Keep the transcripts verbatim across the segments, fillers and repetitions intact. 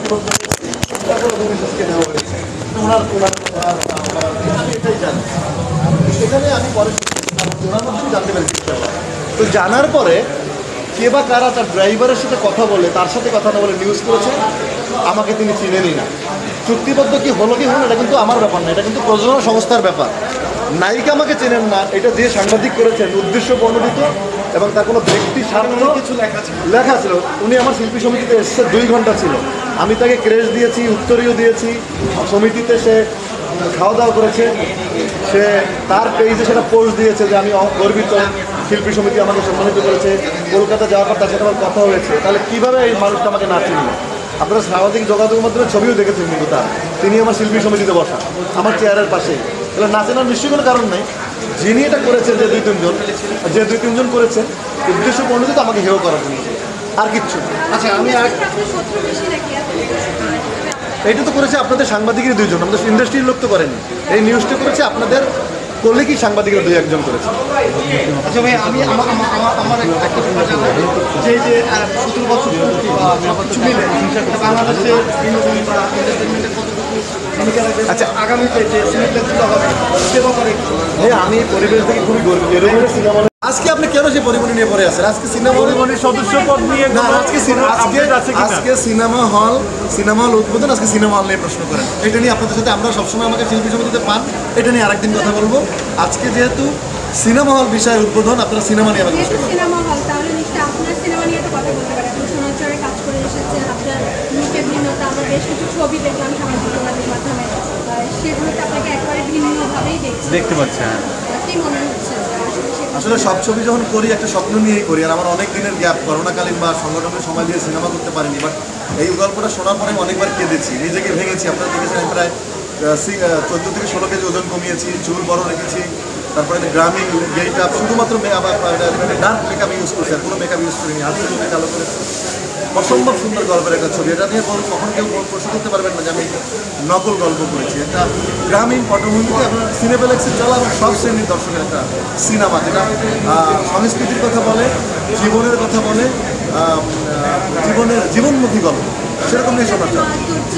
সেখানে আমি পরে ওনার মাধ্যমে জানতে পেরেছি। তো জানার পরে কে বা কারা তার ড্রাইভারের সাথে কথা বলে, তার সাথে কথা না বলে নিউজ করেছে, আমাকে তিনি চিনেনই না। চুক্তিবদ্ধ কি হলো কি হলো এটা কিন্তু আমার ব্যাপার না, এটা কিন্তু প্রযোজনা সংস্থার ব্যাপার। নায়িকা আমাকে চেনেন না, এটা যে সাংবাদিক করেছেন উদ্দেশ্য প্রণোদিত এবং তার কোনো ব্যক্তি স্বার্থ কিছু লেখা ছিল লেখা ছিল উনি আমার শিল্পী সমিতিতে এসছে, দুই ঘন্টা ছিল, আমি তাকে ক্রেশ দিয়েছি, উত্তরীয় দিয়েছি, সমিতিতে সে খাওয়া দাওয়া করেছে, সে তার পেজে সেটা পোস্ট দিয়েছে যে আমি গর্বিত, শিল্পী সমিতি আমাকে সম্মানিত করেছে, কলকাতা যাওয়ার পর তার সাথে আমার কথা হয়েছে। তাহলে কীভাবে এই মানুষটা আমাকে না চিনল? আপনারা সামাজিক যোগাযোগের মাধ্যমে ছবিও দেখেছেন কিন্তু তার, তিনি আমার শিল্পী সমিতিতে বসা আমার চেয়ারের পাশেই। তাহলে না চেনার নিশ্চয়ই কোনো কারণ নেই। যিনি এটা করেছেন, যে দুই তিনজন যে দুই তিনজন করেছেন উদ্দেশ্য প্রণোদিত আমাকে হেয় করার জন্য, আর কিচ্ছু। আচ্ছা, আমি আর এইটা তো করেছে আপনাদের সাংবাদিকের দুইজন, আমাদের ইন্ডাস্ট্রির লোক তো করেনি। এই নিউজটা করেছে আপনাদের কলিগই সাংবাদিকরা দুই একজন করেছে। আচ্ছা ভাই, আমি আমার আমার একটা কথা জানাই যে যে সতেরো বছর মিলে বাংলাদেশে বিনোদন বা এন্টারটেনমেন্টের কতটুকু ভূমিকা রাখবে, আচ্ছা আগামীতে যে সিনেমাগুলো হবে সে ব্যাপারে ভাই আমি পরিবেশ থেকে খুবই গর্বিত। এরকম সিনেমা আজকে আপনি কেন সেই পরিমণি নিয়ে পড়ে আছেন? আজকে সিনেমা পরিমণির সদস্য পদ নিয়ে না, আজকে আজকে আজকে সিনেমা হল সিনেমা হল উদ্বোধন, আজকে সিনেমা হল নিয়ে প্রশ্ন করেন। এটা নিয়ে আপনাদের সাথে আমরা সবসময় আমাকে শিল্পী সমিতিতে পান, এটা নিয়ে আরেকদিন কথা বলবো। আজকে যেহেতু সিনেমা হল বিষয়ে উদ্বোধন, আপনারা সিনেমা নিয়ে আমাকে সিনেমা হল, তাহলে নিশ্চয়ই আপনার সিনেমা নিয়ে তো কথা বলতে পারেন। আপনি সোনারচরে কাজ করে এসেছেন, আপনার লুকের ভিন্নতা, আমরা বেশ কিছু ছবি দেখলাম সামাজিক যোগাযোগের মাধ্যমে, সেগুলোতে আপনাকে একবারে ভিন্নভাবেই দেখছি দেখতে পাচ্ছি। কি মনে হচ্ছে? আসলে সব ছবি যখন করি একটা স্বপ্ন নিয়েই করি, আর আমার অনেক দিনের গ্যাপ, করোনাকালীন বা সংগঠনের সময় দিয়ে সিনেমা করতে পারিনি। বাট এই গল্পটা শোনার পরে আমি অনেকবার কেঁদেছি, নিজেকে ভেঙেছি। আপনারা দেখেছেন আমি প্রায় চোদ্দ থেকে ষোলো কেজি ওজন কমিয়েছি, চুল বড় রেখেছি, তারপরে গ্রামীণ গেট আপ, শুধুমাত্র ডার্ক মেকআপ ইউজ করছি, আর কোনো মেকআপ ইউজ করিনি, হাতে চোখে কালো করেছি। অসম্ভব সুন্দর গল্পের একটা ছবি। এটা নিয়ে কখন কেউ প্রশ্ন করতে পারবেন না যে আমি নকল গল্প করেছি। একটা গ্রামীণ পটভূমিতে আপনার সিনেপ্লেক্সে চলা এবং সব শ্রেণীর দর্শকের একটা সিনেমা, যেটা সংস্কৃতির কথা বলে, জীবনের কথা বলে, জীবনের জীবনমুখী গল্প, সেরকম নিয়ে শোনা যায়।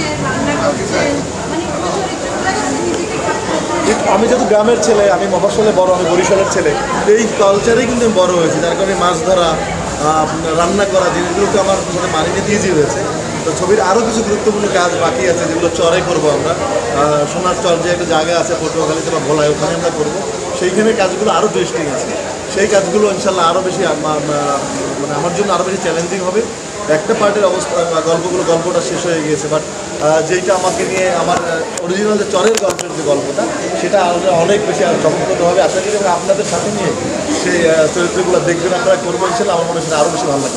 আমি যেহেতু গ্রামের ছেলে, আমি মফস্বলে বড়, আমি বরিশালের ছেলে, এই কালচারেই কিন্তু আমি বড় হয়েছি, যার কারণে মাছ ধরা, রান্না করা জিনিসগুলোকে আমার সাথে মানিয়ে দিয়েছি হয়েছে। তো ছবির আরও কিছু গুরুত্বপূর্ণ কাজ বাকি আছে, যেগুলো চরে করবো আমরা। সোনার চর যে একটা জায়গা আছে পটুয়াখালীতে বা ভোলায়, ওখানে আমরা করবো। সেইখানে কাজগুলো আরও ড্রেস্টিং আছে, সেই কাজগুলো ইনশাল্লাহ আরও বেশি মানে আমার জন্য আরও বেশি চ্যালেঞ্জিং হবে। একটা পার্টের অবস্থা গল্পগুলো গল্পটা শেষ হয়ে গিয়েছে, বাট যেইটা আমাকে নিয়ে আমার অরিজিনাল যে চরের গল্পের যে গল্পটা, সেটা অনেক বেশি চমকপ্রদভাবে আশা করি এবং আপনাদের সাথে নিয়ে সেই চরিত্রগুলো দেখবেন আপনারা, করবো ইনশাল্লাহ। আমার মনে হয় সেটা আরও বেশি ভালো লাগবে।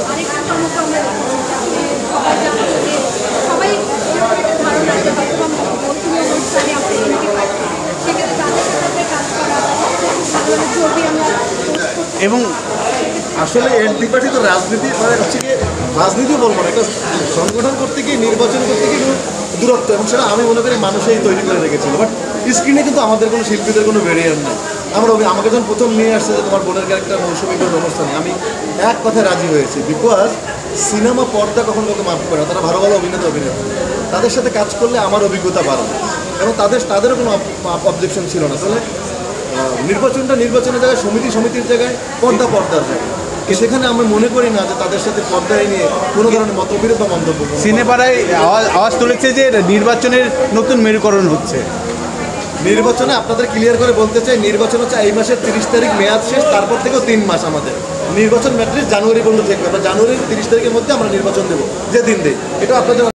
এবং আসলে এনপি পার্টি তো রাজনীতি মানে হচ্ছে কি, রাজনীতি বলবো না, একটা সংগঠন করতে গিয়ে, নির্বাচন করতে গিয়ে দূরত্ব, এবং সেটা আমি মনে করি মানুষই তৈরি করে রেখেছিল। বাট স্ক্রিনে কিন্তু আমাদের কোনো শিল্পীদের কোনো ব্যারিয়ার নেই। আমরা আমাকে যখন প্রথম নিয়ে আসছে যে তোমার বোনের ক্যারেক্টার মৌসুমীর অনুষ্ঠানে, আমি এক কথায় রাজি হয়েছি, বিকজ সিনেমা পর্দা কখন কাউকে মাফ করে না, তারা ভালো ভালো অভিনেতা অভিনেতা, তাদের সাথে কাজ করলে আমার অভিজ্ঞতা বাড়বে, এবং তাদের তাদেরও কোনো অবজেকশন ছিল না। আসলে নির্বাচনটা নির্বাচনের জায়গায়, সমিতি সমিতির জায়গায়, পর্দা পর্দার জায়গায়, সেখানে আমরা মনে করি না যে তাদের সাথে পর্দায় নিয়ে কোনো ধরনের মতবিরোধ বা মন্তব্য। সিনেপাড়ায় আওয়াজ আওয়াজ তুলেছে যে নির্বাচনের নতুন মেরুকরণ হচ্ছে। নির্বাচনে আপনাদের ক্লিয়ার করে বলতে চাই, নির্বাচন হচ্ছে এই মাসের তিরিশ তারিখ মেয়াদ শেষ, তারপর থেকেও তিন মাস আমাদের নির্বাচন ম্যাট্রিক্স জানুয়ারি পর্যন্ত থাকবে। আমরা জানুয়ারির তিরিশ তারিখের মধ্যে আমরা নির্বাচন দেবো, যে দিন দেই, এটা আপনাদের